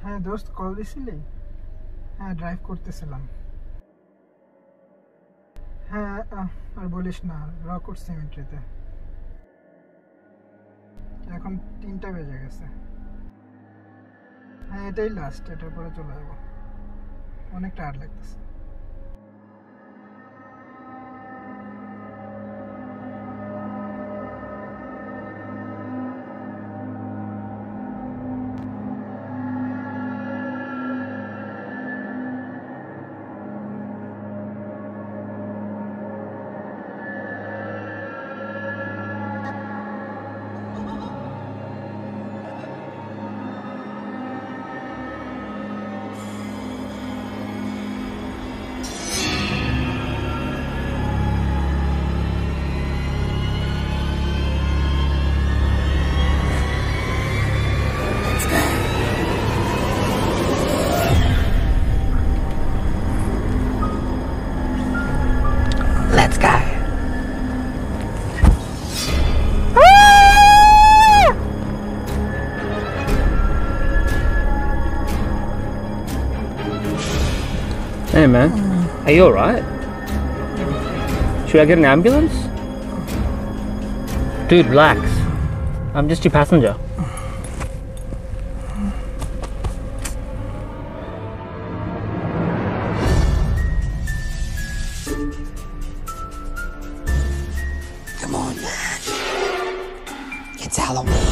হ্যাঁ দোস্ত, কল দিছিলি? হ্যাঁ, ড্রাইভ করতেছিলাম। হ্যাঁ, আর বলিস না, রকউড সিমেট্রিতে। এখন 3টা বেজে গেছে। হ্যাঁ, এটাই লাস্ট, এটার পরে চলে যাবো। অনেক টায়ার্ড লাগতেছে। Let's go. Hey man, are you alright? Should I get an ambulance? Dude, relax. I'm just your passenger. Come on, man. It's Halloween.